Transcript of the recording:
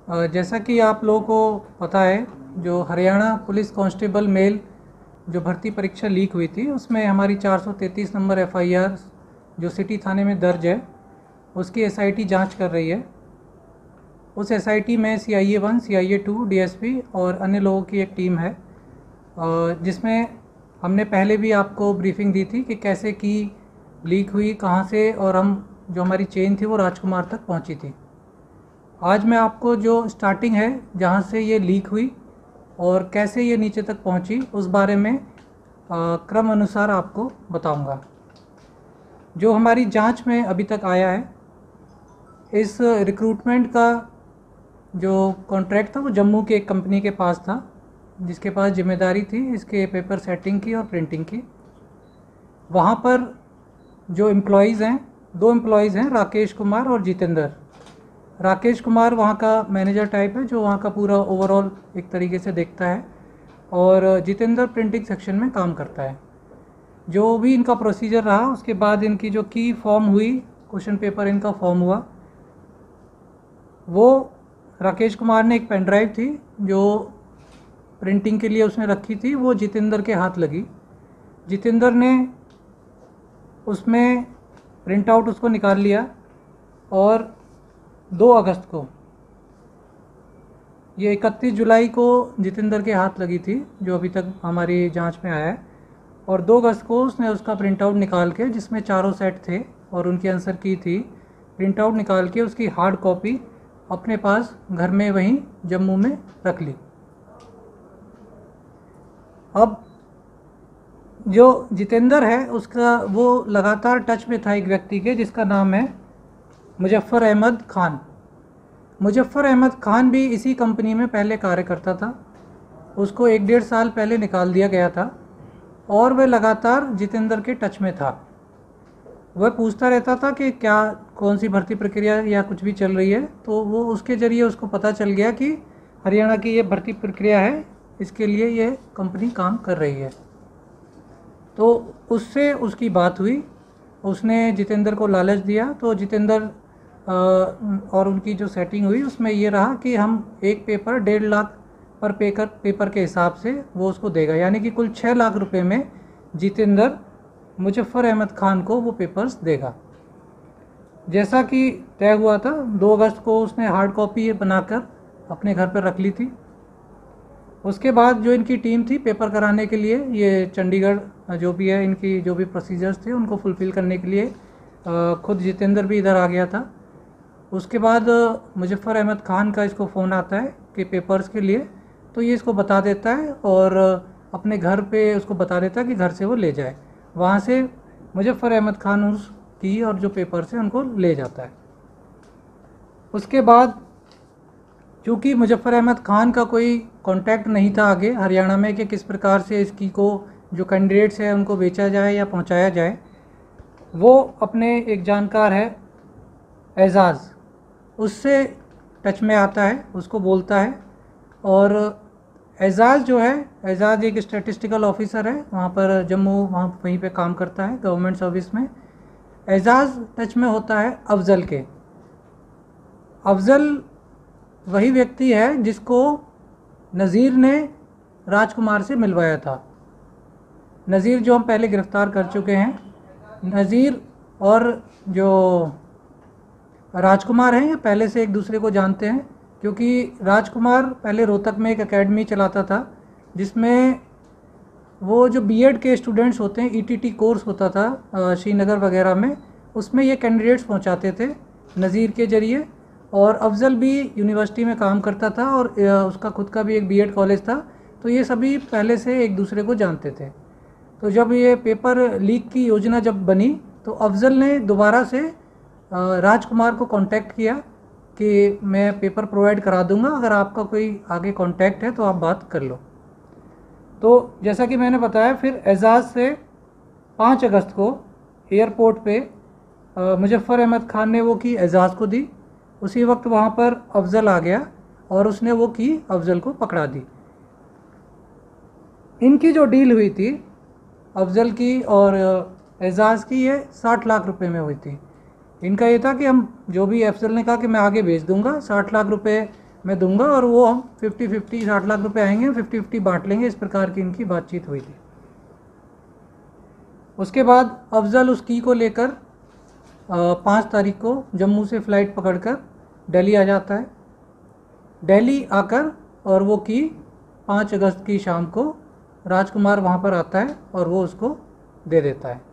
जैसा कि आप लोगों को पता है, जो हरियाणा पुलिस कांस्टेबल मेल जो भर्ती परीक्षा लीक हुई थी, उसमें हमारी 433 नंबर एफआईआर जो सिटी थाने में दर्ज है, उसकी एसआईटी जांच कर रही है। उस एसआईटी में सीआईए 1, सीआईए 2, डीएसपी और अन्य लोगों की एक टीम है, जिसमें हमने पहले भी आपको ब्रीफिंग दी थी कि कैसे की लीक हुई, कहाँ से, और हम जो हमारी चेन थी वो राजकुमार तक पहुँची थी। आज मैं आपको जो स्टार्टिंग है जहाँ से ये लीक हुई और कैसे ये नीचे तक पहुँची, उस बारे में क्रम अनुसार आपको बताऊंगा। जो हमारी जांच में अभी तक आया है, इस रिक्रूटमेंट का जो कॉन्ट्रैक्ट था वो जम्मू के एक कंपनी के पास था, जिसके पास जिम्मेदारी थी इसके पेपर सेटिंग की और प्रिंटिंग की। वहाँ पर जो एम्प्लॉयज़ हैं, 2 एम्प्लॉयज़ हैं, राकेश कुमार और जितेंद्र। राकेश कुमार वहाँ का मैनेजर टाइप है, जो वहाँ का पूरा ओवरऑल एक तरीके से देखता है, और जितेंद्र प्रिंटिंग सेक्शन में काम करता है। जो भी इनका प्रोसीजर रहा, उसके बाद इनकी जो की फॉर्म हुई, क्वेश्चन पेपर इनका फॉर्म हुआ, वो राकेश कुमार ने एक पेन ड्राइव थी जो प्रिंटिंग के लिए उसने रखी थी, वो जितेंद्र के हाथ लगी। जितेंद्र ने उसमें प्रिंट आउट उसको निकाल लिया और 2 अगस्त को, ये 31 जुलाई को जितेंद्र के हाथ लगी थी, जो अभी तक हमारी जांच में आया है, और 2 अगस्त को उसने उसका प्रिंट आउट निकाल के, जिसमें चारों सेट थे और उनकी आंसर की थी, प्रिंट आउट निकाल के उसकी हार्ड कॉपी अपने पास घर में वहीं जम्मू में रख ली। अब जो जितेंद्र है, उसका वो लगातार टच में था एक व्यक्ति के, जिसका नाम है मुजफ्फर अहमद खान। मुजफ्फर अहमद खान भी इसी कंपनी में पहले कार्य करता था। उसको 1-1.5 साल पहले निकाल दिया गया था और वह लगातार जितेंद्र के टच में था। वह पूछता रहता था कि क्या कौन सी भर्ती प्रक्रिया या कुछ भी चल रही है, तो वो उसके ज़रिए उसको पता चल गया कि हरियाणा की ये भर्ती प्रक्रिया है, इसके लिए ये कंपनी काम कर रही है। तो उससे उसकी बात हुई, उसने जितेंद्र को लालच दिया, तो जितेंद्र और उनकी जो सेटिंग हुई उसमें ये रहा कि हम एक पेपर 1.5 लाख पर पेपर के हिसाब से वो उसको देगा, यानी कि कुल 6 लाख रुपए में जितेंद्र मुजफ्फर अहमद खान को वो पेपर्स देगा। जैसा कि तय हुआ था, 2 अगस्त को उसने हार्ड कॉपी बनाकर अपने घर पर रख ली थी। उसके बाद जो इनकी टीम थी पेपर कराने के लिए, ये चंडीगढ़ जो भी है, इनकी जो भी प्रोसीजर्स थे उनको फुलफ़िल करने के लिए खुद जितेंद्र भी इधर आ गया था। उसके बाद मुजफ्फर अहमद खान का इसको फ़ोन आता है कि पेपर्स के लिए, तो ये इसको बता देता है और अपने घर पे उसको बता देता है कि घर से वो ले जाए। वहाँ से मुजफ्फर अहमद खान उस की और जो पेपर्स हैं उनको ले जाता है। उसके बाद चूँकि मुजफ्फर अहमद खान का कोई कांटेक्ट नहीं था आगे हरियाणा में कि किस प्रकार से इसकी को जो कैंडिडेट्स हैं उनको बेचा जाए या पहुंचाया जाए, वो अपने एक जानकार है एजाज़, उससे टच में आता है, उसको बोलता है। और एजाज़ जो है, एजाज़ एक स्टैटिस्टिकल ऑफिसर है वहाँ पर जम्मू, वहाँ वहीं पे काम करता है गवर्नमेंट सर्विस में। एजाज़ टच में होता है अफज़ल के। अफज़ल वही व्यक्ति है जिसको नज़ीर ने राजकुमार से मिलवाया था। नज़ीर जो हम पहले गिरफ़्तार कर चुके हैं, नज़ीर और जो राजकुमार हैं, ये पहले से एक दूसरे को जानते हैं, क्योंकि राजकुमार पहले रोहतक में एक एकेडमी चलाता था, जिसमें वो जो बीएड के स्टूडेंट्स होते हैं, ईटीटी कोर्स होता था श्रीनगर वगैरह में, उसमें ये कैंडिडेट्स पहुंचाते थे नज़ीर के ज़रिए। और अफज़ल भी यूनिवर्सिटी में काम करता था और उसका खुद का भी एक बीएड कॉलेज था, तो ये सभी पहले से एक दूसरे को जानते थे। तो जब ये पेपर लीक की योजना जब बनी, तो अफज़ल ने दोबारा से राजकुमार को कांटेक्ट किया कि मैं पेपर प्रोवाइड करा दूंगा, अगर आपका कोई आगे कांटेक्ट है तो आप बात कर लो। तो जैसा कि मैंने बताया, फिर एजाज़ से 5 अगस्त को एयरपोर्ट पे मुजफ्फर अहमद खान ने वो की एजाज़ को दी। उसी वक्त वहाँ पर अफज़ल आ गया और उसने वो की अफज़ल को पकड़ा दी। इनकी जो डील हुई थी अफज़ल की और एजाज़ की, ये 60 लाख रुपए में हुई थी। इनका ये था कि हम जो भी, अफज़ल ने कहा कि मैं आगे भेज दूंगा, 60 लाख रुपए मैं दूंगा और वो हम 50-50 60 लाख रुपए आएंगे, 50-50 बांट लेंगे। इस प्रकार की इनकी बातचीत हुई थी। उसके बाद अफजल उस की को लेकर 5 तारीख को जम्मू से फ़्लाइट पकड़कर दिल्ली आ जाता है। दिल्ली आकर और वो की 5 अगस्त की शाम को राजकुमार वहाँ पर आता है और वो उसको दे देता है।